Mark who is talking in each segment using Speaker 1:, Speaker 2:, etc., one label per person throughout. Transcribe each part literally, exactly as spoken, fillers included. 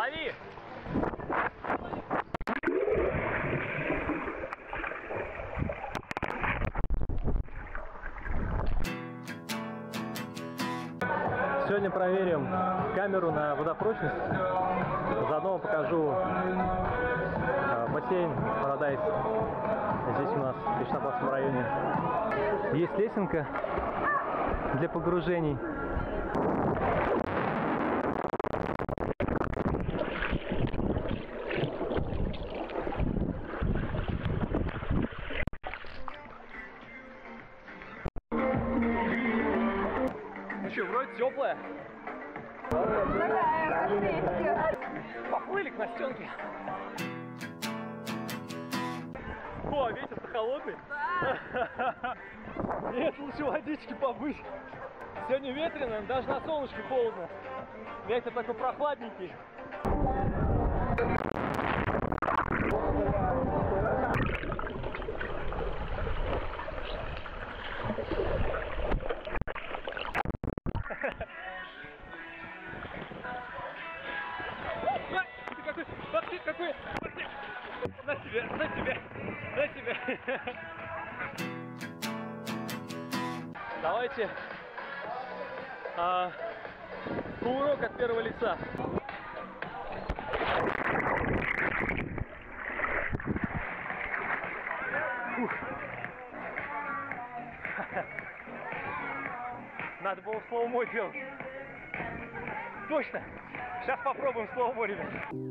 Speaker 1: Лови! Сегодня проверим камеру на водопрочность. Заодно покажу бассейн Парадайз. Здесь у нас в Кришнападском районе. Есть лесенка для погружений. Ну что, вроде теплая. Поплыли к Настенке. О, ветер-то холодный. Да. Нет, лучше водички побыть. Сегодня ветрено, даже на солнышке холодно. Ветер такой прохладненький. Ты какой, какой, на тебя, на тебя, на тебя. Давайте а, кувырок от первого лица. Фух. Надо было слоумо делать. Точно. Сейчас попробуем слоумо, ребят.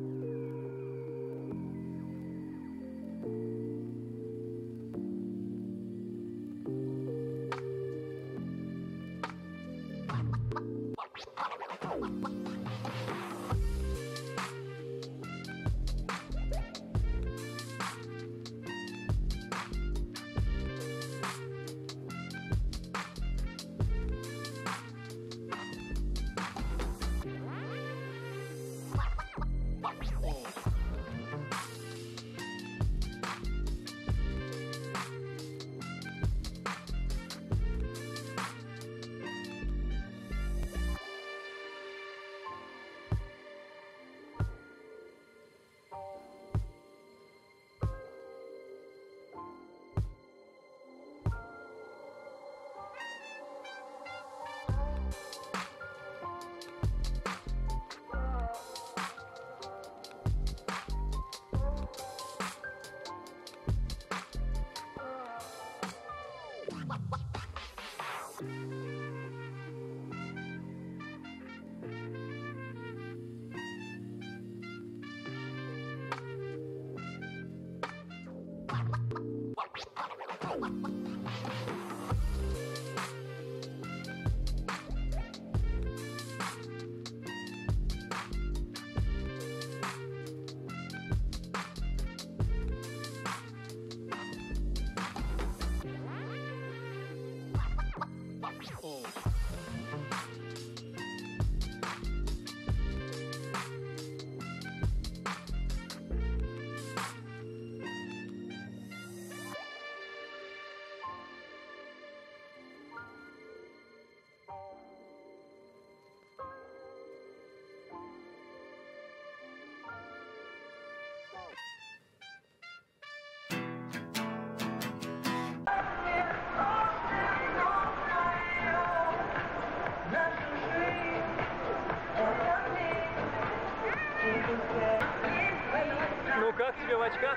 Speaker 1: Ну как тебе в очках?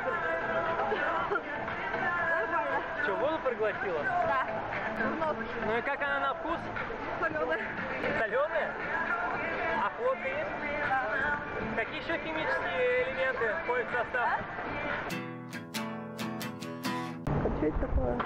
Speaker 2: Нормально.
Speaker 1: Что, воду проглотила?
Speaker 2: Да.
Speaker 1: Ну и как она на вкус?
Speaker 2: Соленая.
Speaker 1: Соленая? А хлопка есть?
Speaker 2: Да.
Speaker 1: Какие еще химические элементы входят в состав?
Speaker 2: А что это такое?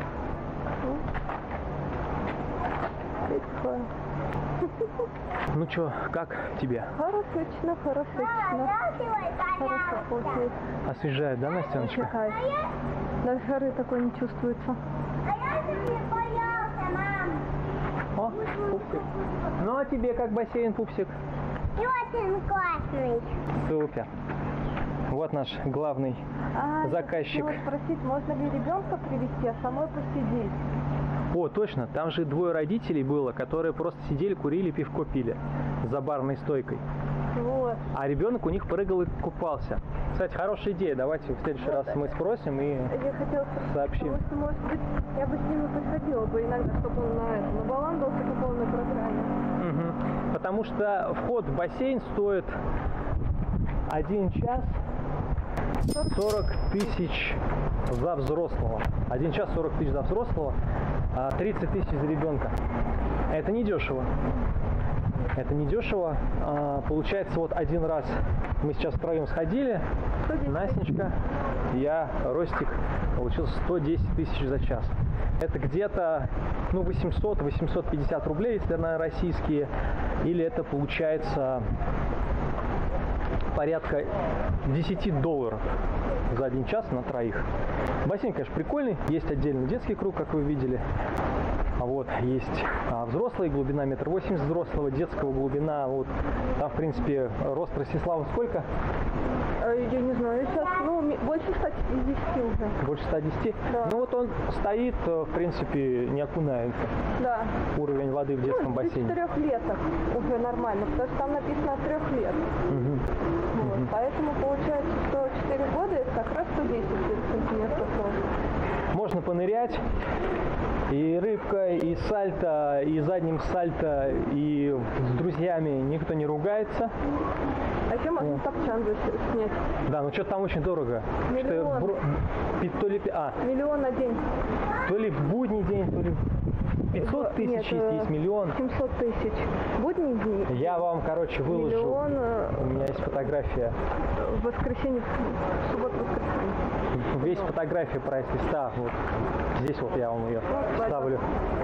Speaker 2: Что это такое?
Speaker 1: Ну что, как тебе?
Speaker 2: Хорошечно, хорошечно. Хорошо получается.
Speaker 1: Освежает, да, Настеночка?
Speaker 2: Кайф. Даже жары такой не чувствуется.
Speaker 3: А я же не боялся, мам.
Speaker 1: О, пупсик. Ну а тебе как бассейн, пупсик?
Speaker 3: Очень классный.
Speaker 1: Супер. Вот наш главный
Speaker 2: А,
Speaker 1: заказчик.
Speaker 2: Я хотела спросить, можно ли ребенка привезти, а самой посидеть?
Speaker 1: О, точно, там же двое родителей было, которые просто сидели, курили, пивко пили за барной стойкой.
Speaker 2: Вот.
Speaker 1: а ребенок у них прыгал и купался. Кстати, хорошая идея. Давайте в следующий раз мы спросим и
Speaker 2: Я хотела спросить,
Speaker 1: сообщим.
Speaker 2: потому что, может быть, я бы с ними посадила бы иногда, чтобы он на это, на баландался по полной программе.
Speaker 1: Мгм. Потому что вход в бассейн стоит один час сорок тысяч за взрослого. Один час сорок тысяч за взрослого, а тридцать тысяч за ребенка. Это не дешево. Это не дешево. А, получается, вот один раз мы сейчас втроем сходили, Настенька, я, Ростик, получилось сто десять тысяч за час. Это где-то ну, восемьсот — восемьсот пятьдесят рублей, если на российские, или это получается порядка десять долларов за один час на троих. Бассейн, конечно, прикольный. Есть отдельный детский круг, как вы видели. А вот есть а, взрослый, глубина метр восемьдесят взрослого, детского глубина. Вот там, в принципе, рост Ростислава сколько?
Speaker 2: Я не знаю, сейчас, ну, ми- больше ста десяти уже.
Speaker 1: Больше ста десяти?
Speaker 2: Да.
Speaker 1: Ну вот он стоит, в принципе, не окунается.
Speaker 2: Да.
Speaker 1: Уровень воды в детском
Speaker 2: Ну, до
Speaker 1: бассейне.
Speaker 2: четырех лет уже нормально, потому что там написано от трех лет.
Speaker 1: Мгм.
Speaker 2: Вот. Поэтому получается, что четыре года это как раз сто десять сантиметров роста.
Speaker 1: Можно понырять. И рыбка, и сальто, и задним сальто, и с друзьями никто не ругается.
Speaker 2: А еще можно топчан за- снять.
Speaker 1: Да, ну что-то там очень дорого.
Speaker 2: Миллион.
Speaker 1: Что бро- пи- то ли, пи- а,
Speaker 2: Миллион на день.
Speaker 1: то ли в будний день, то ли пятьсот тысяч,
Speaker 2: Нет,
Speaker 1: есть,
Speaker 2: э,
Speaker 1: есть миллион.
Speaker 2: семьсот тысяч. Будний день.
Speaker 1: Я вам, короче, выложу.
Speaker 2: Миллион э,
Speaker 1: У меня есть фотография.
Speaker 2: в воскресенье, в субботу, воскресенье.
Speaker 1: Есть фотография прайс-листа. Вот. Здесь вот я вам ее
Speaker 2: Вот,
Speaker 1: вставлю.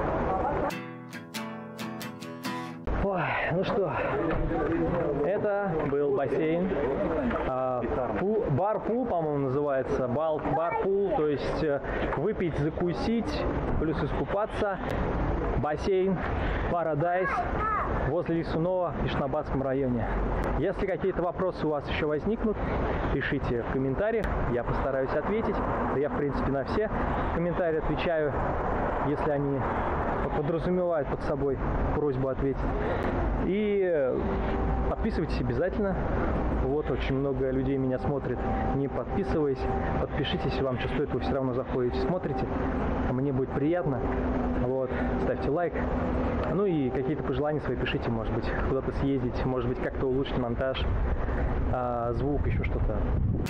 Speaker 1: Ой, ну что, это был бассейн, а, пул- бар-пул, по-моему, называется, Бал- бар-пул, то есть э, выпить, закусить, плюс искупаться, бассейн, Парадайз, возле Лисунова в Ишнабадском районе. Если какие-то вопросы у вас еще возникнут, пишите в комментариях, я постараюсь ответить. Да я, в принципе, на все комментарии отвечаю, если они подразумевают под собой просьбу ответить. И подписывайтесь обязательно. Вот очень много людей меня смотрит, не подписываясь. Подпишитесь, если вам что стоит, вы все равно заходите, смотрите. Мне будет приятно. Вот, ставьте лайк. Ну и какие-то пожелания свои пишите, может быть, куда-то съездить, может быть, как-то улучшить монтаж, а, звук, еще что-то.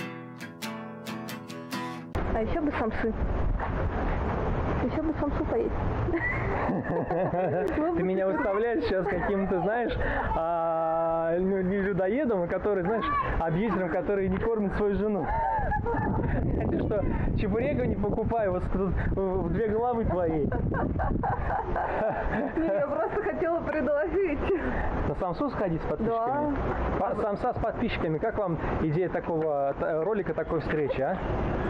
Speaker 2: А еще бы самсы. Еще бы самсу поесть.
Speaker 1: Ты меня выставляешь сейчас каким-то, знаешь, а, ну, не людоедом, а который, знаешь, абьюзером, который не кормит свою жену. Хотя что, чебурека не покупай, вот тут в две головы твоей.
Speaker 2: Не, я просто хотела предложить.
Speaker 1: На самсу сходить с подписчиками?
Speaker 2: Да.
Speaker 1: По- Самса с подписчиками. Как вам идея такого т- ролика, такой встречи, а?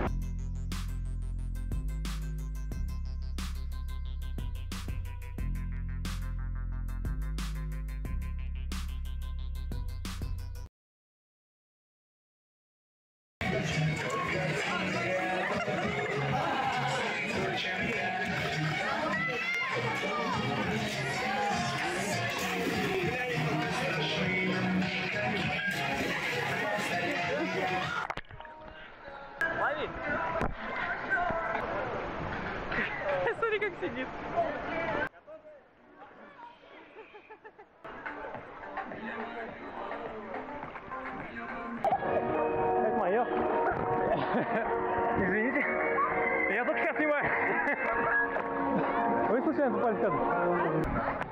Speaker 1: Лови! Смотри, как сидит. Это мое. Извините. Я только сейчас снимаю. Вы случайно попали в кадр?